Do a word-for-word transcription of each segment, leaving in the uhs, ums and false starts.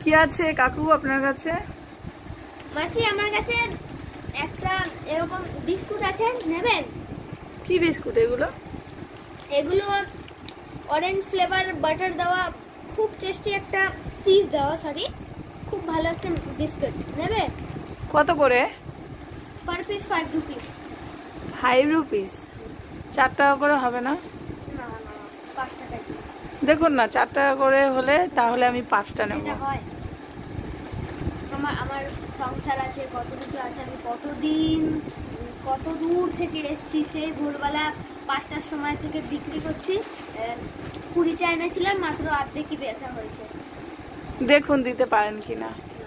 কি আছে কাকু আপনার কাছে? মাসি আমার কাছে একটা এরকম বিস্কুট আছে, নেবেন? কি বিস্কুট এগুলো? এগুলো অরেঞ্জ ফ্লেভার বাটার দেওয়া, খুব টেস্টি একটা চিজ দেওয়া, সরি খুব ভালো একটা বিস্কুট, নেবে? কত করে? Per piece five rupees. Five rupees? চার টাকা করে হবে না? না না, পাঁচ টাকা। দেখুন না, চার টাকা করে হলে তাহলে আমি পাঁচটা নেব। হয় আমার আমার সংসার আছে, কত কিছু আছে, আমি কতদিন কত দূর থেকে এসেছি, সেই ভোরবেলা পাঁচটার সময় থেকে বিক্রি করছি, কুড়িটা এনেছিলাম, মাত্র অর্ধেকই বেচা হয়েছে। দেখুন দিতে পারেন কিনা।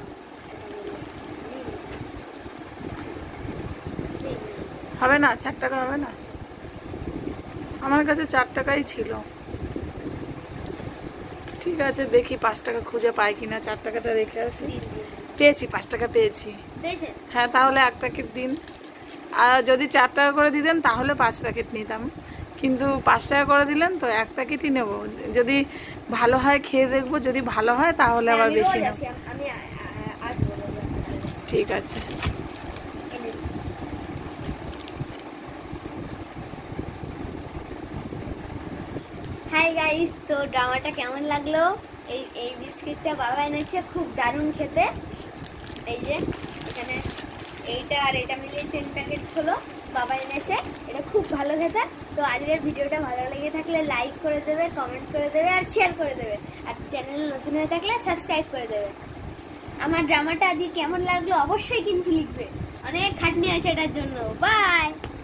হবে না? চার টাকা হবে না? আমার কাছে চার টাকাই ছিল। ঠিক আছে, দেখি পাঁচ টাকা খুঁজে পাই কিনা। চার টাকাটা রেখে আসি। পেয়েছি, পাঁচ টাকা পেয়েছি। হ্যাঁ, তাহলে এক প্যাকেট দিন। আর যদি চার টাকা করে দিতেন তাহলে পাঁচ প্যাকেট নিতাম, কিন্তু পাঁচ টাকা করে দিলেন তো এক প্যাকেটই নেব। যদি ভালো হয় খেয়ে দেখবো, যদি ভালো হয় তাহলে আবার বেশি নেব। ঠিক আছে। হাই গাইস, তো ড্রামাটা কেমন লাগলো? এই এই বিস্কিটটা বাবা এনেছে, খুব দারুণ খেতে। এই যে এখানে এইটা আর এটা মিলিয়ে টেন প্যাকেট হলো, বাবা এনেছে। এটা খুব ভালো খেতে। তো আজকের ভিডিওটা ভালো লেগে থাকলে লাইক করে দেবে, কমেন্ট করে দেবে আর শেয়ার করে দেবে। আর চ্যানেল নতুন হয়ে থাকলে সাবস্ক্রাইব করে দেবে। আমার ড্রামাটা আজকে কেমন লাগলো অবশ্যই কিন্তু লিখবে, অনেক খাটনি আছে এটার জন্য। বাই।